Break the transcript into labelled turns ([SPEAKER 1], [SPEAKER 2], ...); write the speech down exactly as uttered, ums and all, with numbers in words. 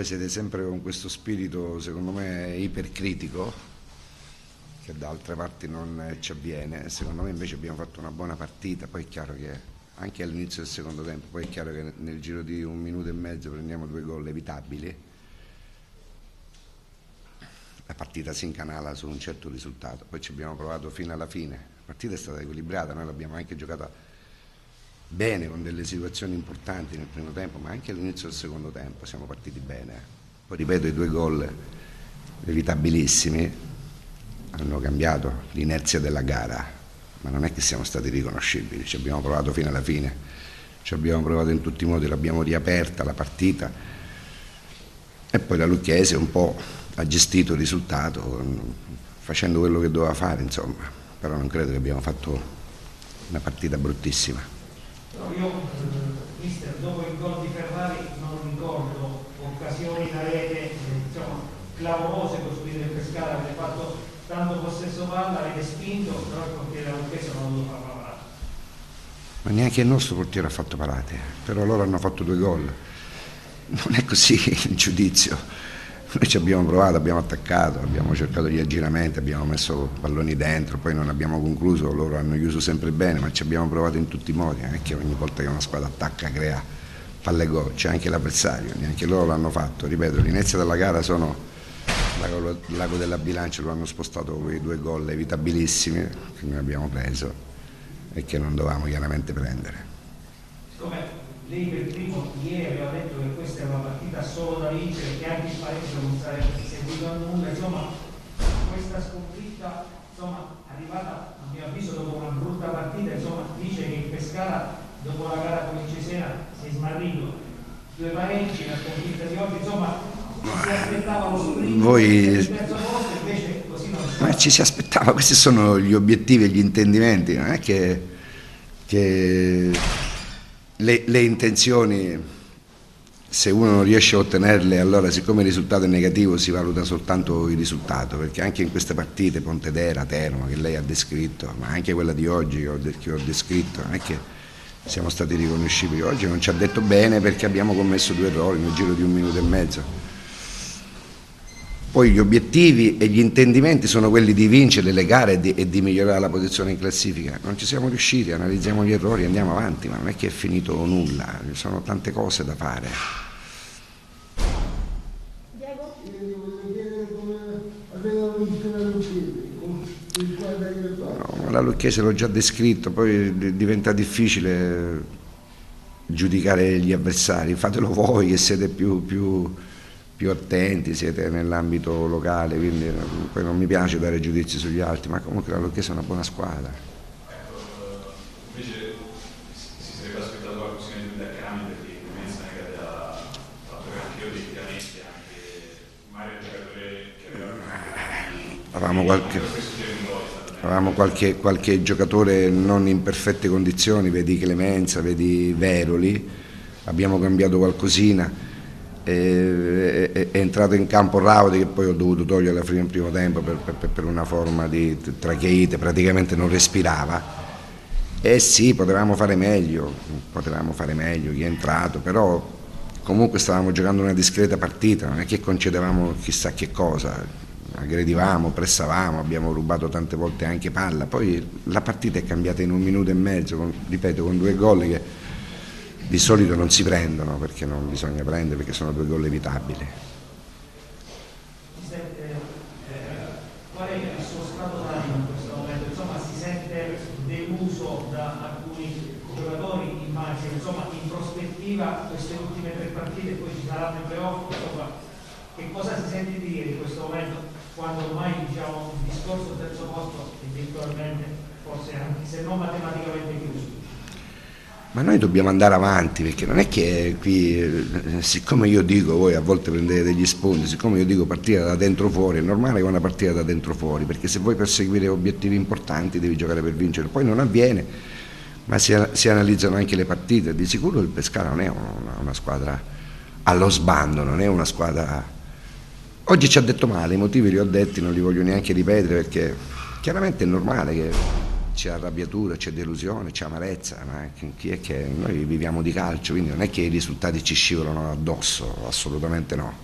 [SPEAKER 1] voi siete sempre con questo spirito, secondo me, ipercritico, che da altre parti non ci avviene. Secondo me invece abbiamo fatto una buona partita, poi è chiaro che anche all'inizio del secondo tempo, poi è chiaro che nel giro di un minuto e mezzo prendiamo due gol evitabili. La partita si incanala su un certo risultato, poi ci abbiamo provato fino alla fine, la partita è stata equilibrata, noi l'abbiamo anche giocata bene con delle situazioni importanti nel primo tempo, ma anche all'inizio del secondo tempo siamo partiti bene. Poi ripeto, i due gol evitabilissimi hanno cambiato l'inerzia della gara, ma non è che siamo stati riconoscibili, ci abbiamo provato fino alla fine, ci abbiamo provato in tutti i modi, l'abbiamo riaperta la partita e poi la Lucchese un po' ha gestito il risultato facendo quello che doveva fare, insomma, però non credo che abbiamo fatto una partita bruttissima.
[SPEAKER 2] No, io, eh, mister, dopo il gol di Ferrari non ricordo occasioni da rete, diciamo, clamorose costruite in Pescara, avete fatto tanto possesso palla, avete spinto, però il portiere Lucchese non ha dovuto fare la parata.
[SPEAKER 1] Ma neanche il nostro portiere ha fatto parate, però loro hanno fatto due gol. Non è così il giudizio. Noi ci abbiamo provato, abbiamo attaccato, abbiamo cercato gli aggiramenti, abbiamo messo palloni dentro, poi non abbiamo concluso, loro hanno chiuso sempre bene, ma ci abbiamo provato in tutti i modi, non è che ogni volta che una squadra attacca crea palle gol, c'è anche l'avversario, neanche loro l'hanno fatto, ripeto, l'inizio della gara sono il lago della bilancia, lo hanno spostato quei due gol evitabilissimi che noi abbiamo preso e che non dovevamo chiaramente prendere.
[SPEAKER 2] Siccome lei per primo ieri aveva detto che questa è una partita solo da vincere, che anche il pareggio non sarebbe seguito a nulla, insomma questa sconfitta, insomma, arrivata a mio avviso dopo una brutta partita, insomma, dice che il Pescara dopo la gara con il Cesena si è smarrito, due pareggi, la sconfitta di oggi, insomma si aspettava lo sprint del terzo posto, invece così non si
[SPEAKER 1] ma ci si aspettava, questi sono gli obiettivi e gli intendimenti, non è che, che le, le intenzioni, se uno non riesce a ottenerle, allora siccome il risultato è negativo si valuta soltanto il risultato, perché anche in queste partite, Pontedera, Teramo, che lei ha descritto, ma anche quella di oggi che ho, che ho descritto, non è che siamo stati riconoscibili. Oggi non ci ha detto bene perché abbiamo commesso due errori nel giro di un minuto e mezzo. Poi gli obiettivi e gli intendimenti sono quelli di vincere le gare e di, e di migliorare la posizione in classifica. Non ci siamo riusciti, analizziamo gli errori e andiamo avanti, ma non è che è finito nulla, ci sono tante cose da fare.
[SPEAKER 3] Diego? Io voglio chiedere come aveva vinto la Lucchese.
[SPEAKER 1] No, la Lucchese l'ho già descritto, poi diventa difficile giudicare gli avversari, fatelo voi che siete più... più più attenti, siete nell'ambito locale, quindi poi non mi piace dare giudizi sugli altri, ma comunque la Lucchese è una buona squadra.
[SPEAKER 4] Ecco, invece si sarebbe aspettato qualcosina di più da Cami, perché Mensa negate ha fatto anche io dei tiramenti, anche Mario è un giocatore che aveva
[SPEAKER 1] avevamo qualche, avevamo qualche, qualche giocatore non in perfette condizioni, vedi Clemenza, vedi Veroli, abbiamo cambiato qualcosina. È, è, è entrato in campo Raudi, che poi ho dovuto togliere alla fine del primo tempo per, per, per una forma di tracheite, praticamente non respirava. E sì, potevamo fare meglio, potevamo fare meglio, chi è entrato, però comunque stavamo giocando una discreta partita, non è che concedevamo chissà che cosa, aggredivamo, pressavamo, abbiamo rubato tante volte anche palla, poi la partita è cambiata in un minuto e mezzo, con, ripeto, con due gol che di solito non si prendono, perché non bisogna prendere, perché sono due gol evitabili.
[SPEAKER 2] Si sente, eh, qual è il suo stato d'animo in questo momento? Insomma, si sente deluso da alcuni giocatori, immagino, insomma, in prospettiva queste ultime tre partite, poi ci saranno i playoff, insomma, che cosa si sente di dire in questo momento, quando ormai, diciamo, il discorso terzo posto è virtualmente, forse anche se non matematicamente chiuso?
[SPEAKER 1] Ma noi dobbiamo andare avanti, perché non è che qui, siccome io dico, voi a volte prendete degli spunti, siccome io dico partire da dentro fuori, è normale che una partita da dentro fuori, perché se vuoi perseguire obiettivi importanti devi giocare per vincere, poi non avviene, ma si, si analizzano anche le partite. Di sicuro il Pescara non è una, una squadra allo sbando, non è una squadra... Oggi ci ha detto male, i motivi li ho detti, non li voglio neanche ripetere, perché chiaramente è normale che c'è arrabbiatura, c'è delusione, c'è amarezza, ma chi è che noi viviamo di calcio, quindi non è che i risultati ci scivolano addosso, assolutamente no.